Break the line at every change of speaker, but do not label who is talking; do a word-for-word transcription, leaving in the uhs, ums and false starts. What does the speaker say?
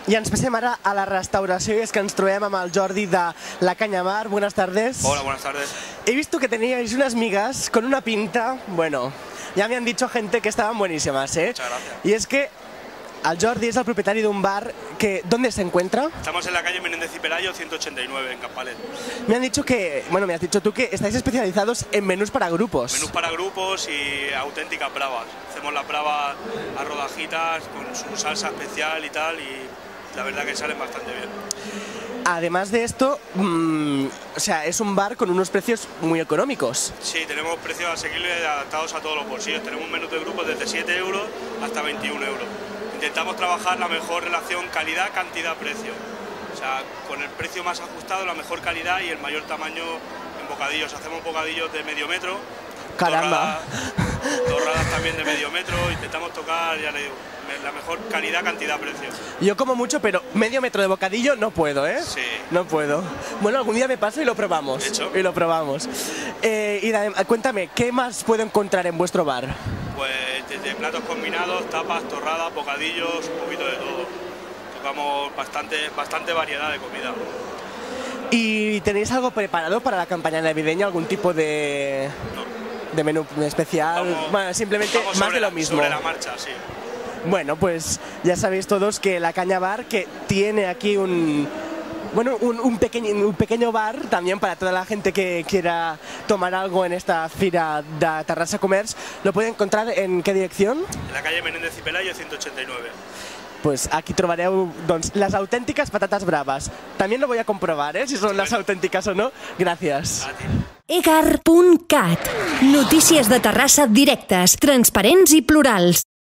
I ens passem ara a la restauració i és que ens trobem amb el Jordi de La Caña Bar. Buenas tardes.
Hola, buenas tardes.
He visto que teníais unas migas con una pinta, bueno, ya me han dicho gente que estaban buenísimas, ¿eh?
Muchas gracias.
Y es que el Jordi es el propietario de un bar que, ¿dónde se encuentra?
Estamos en la calle Menéndez y Pelayo, ciento ochenta y nueve, en Campalet.
Me han dicho que, bueno, me has dicho tú que estáis especializados en menús para grupos.
Menús para grupos y auténticas bravas. Hacemos las bravas a rodajitas con su salsa especial y tal, y la verdad que salen bastante bien.
Además de esto, mmm, o sea, es un bar con unos precios muy económicos.
Sí, tenemos precios asequibles adaptados a todos los bolsillos. Tenemos un menú de grupos desde siete euros hasta veintiún euros. Intentamos trabajar la mejor relación calidad-cantidad-precio. O sea, con el precio más ajustado, la mejor calidad y el mayor tamaño en bocadillos. Hacemos bocadillos de medio metro.
Caramba.
Torradas, torradas también de medio metro. Intentamos tocar, ya le digo, la mejor calidad-cantidad-precio.
Yo como mucho, pero medio metro de bocadillo no puedo, ¿eh?
Sí.
No puedo. Bueno, algún día me paso y lo probamos.
De hecho.
Y lo probamos. Eh, y da, cuéntame, ¿qué más puedo encontrar en vuestro bar?
Pues desde platos combinados, tapas, torradas, bocadillos, un poquito de todo. Tocamos bastante, bastante variedad de comida.
¿Y tenéis algo preparado para la campaña navideña? ¿Algún tipo de,
No.
de menú especial?
Vamos,
bueno, simplemente
vamos
más
sobre
de lo
la,
mismo.
Sobre la marcha, sí.
Bueno, pues ya sabéis todos que La Caña Bar, que tiene aquí un... Bueno, un, un, pequeño, un pequeño bar también para toda la gente que quiera tomar algo en esta fira de Terrassa Comerç. ¿Lo puede encontrar en qué dirección?
En la calle Menéndez y Pelayo, ciento ochenta y nueve.
Pues aquí trobareu doncs, les autèntiques patates braves. També lo voy a comprobar, ¿eh? Si son las auténticas o no. Gracias.
A ti.
egar punt cat. Notícies de Terrassa directes, transparents i plurals.